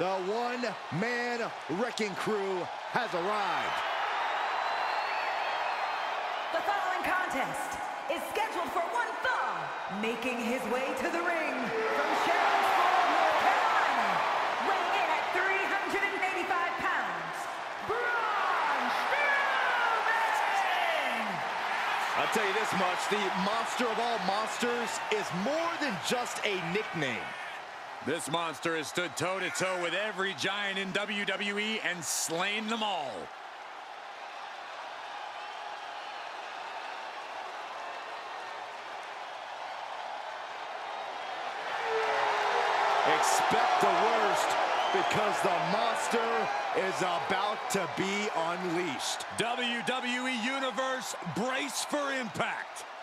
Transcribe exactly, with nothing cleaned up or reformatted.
The one-man wrecking crew has arrived. The following contest is scheduled for one fall, making his way to the ring from Charlottesville, North Carolina, weighing in at three hundred eighty-five pounds, Braun! I'll tell you this much, the monster of all monsters is more than just a nickname. This monster has stood toe-to-toe with every giant in W W E and slain them all. Expect the worst, because the monster is about to be unleashed. W W E Universe, brace for impact.